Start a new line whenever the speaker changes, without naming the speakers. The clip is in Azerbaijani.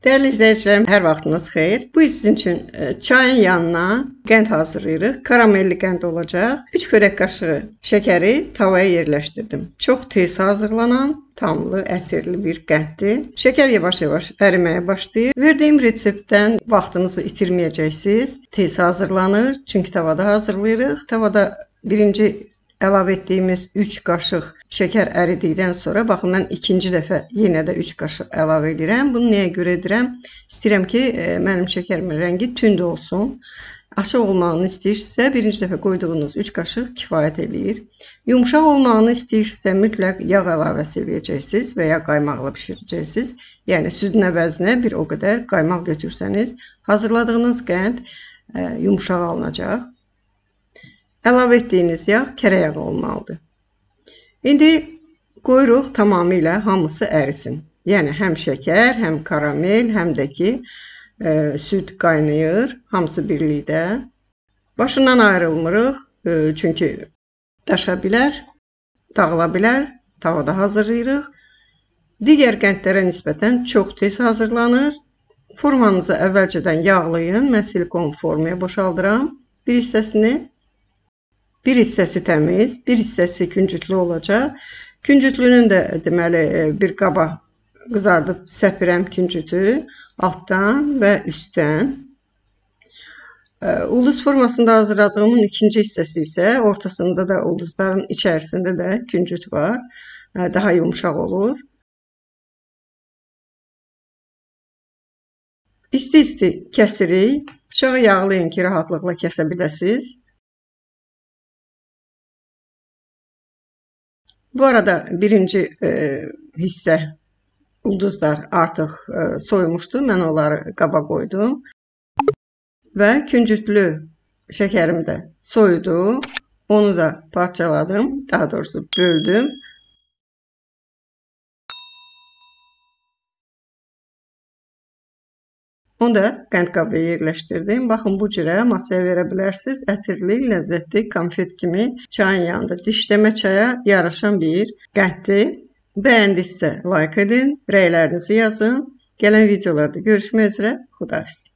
Dəyərli izləyicilərim, hər vaxtınız xeyir. Bu sizin üçün çayın yanına qənd hazırlayırıq. Karamelli qənd olacaq. 3 xörək qaşığı şəkəri tavaya yerləşdirdim. Çox tez hazırlanan, tamlı, ətirli bir qənddir. Şəkər yavaş-yavaş əriməyə başlayır. Verdiyim reseptdən vaxtınızı itirməyəcəksiniz. Tez hazırlanır, çünki tavada hazırlayırıq. Tavada birinci əlavə etdiyimiz 3 qaşıq şəkər əridikdən sonra, baxın, mən ikinci dəfə yenə də 3 qaşıq əlavə edirəm. Bunu nəyə görə edirəm? İstəyirəm ki, mənim şəkərimin rəngi tünd olsun. Açıq olmağını istəyirsinizsə, birinci dəfə qoyduğunuz 3 qaşıq kifayət eləyir. Yumuşaq olmağını istəyirsinizsə, mütləq yağ əlavəsi edəcəksiniz və ya qaymaqla bişirəcəksiniz. Yəni, südün əvəzinə bir o qədər qaymaq götürsəniz, hazırladığınız qənd yumuşaq alınacaq. Əlavə etdiyiniz yağ kərə yağı olmalıdır. İndi qoyuruq tamamilə hamısı ərisin. Yəni həm şəkər, həm karamel, həm də ki süd qaynayır. Hamısı birlikdə. Başından ayrılmırıq. Çünki daşa bilər, dağıla bilər. Tavada hazırlayırıq. Digər qəndlərə nisbətən çox tez hazırlanır. Formanızı əvvəlcədən yağlayın. Mən silikon formaya boşaldıram bir hissəsini. Bir hissəsi təmiz, bir hissəsi küncütlü olacaq. Küncütlünün də deməli bir qaba qızardıb səpirəm küncütü altdan və üstdən. Ulduz formasında hazırladığımın ikinci hissəsi isə ortasında da ulduzların içərisində də küncüt var. Daha yumuşaq olur. İsti-isti kəsirik. Bıçağı yağlayın ki, rahatlıqla kəsə biləsiniz. Bu arada birinci hissə ulduzlar artıq soymuşdu. Mən onları qaba qoydum. Və küncütlü şəkərim də soyudu. Onu da parçaladım. Daha doğrusu böldüm. Onu da qənd qabıya yerləşdirdim. Baxın, bu cürə masaya verə bilərsiniz. Ətirli, ləzzətli, konfet kimi çayın yanında dişləmə çaya yaraşan bir qənddir. Bəyəndinizsə like edin, rəylərinizi yazın. Gələn videolarda görüşmək üzrə. Xudahafiz.